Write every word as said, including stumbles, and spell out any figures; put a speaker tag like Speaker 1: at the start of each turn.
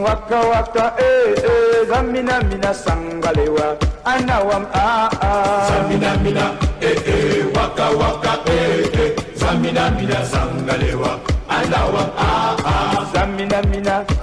Speaker 1: waka waka eh eh zamina mina sangalewa anawam ah ah
Speaker 2: zamina mina eh eh waka waka eh eh zamina mina sangalewa anawam ah ah
Speaker 1: zamina mina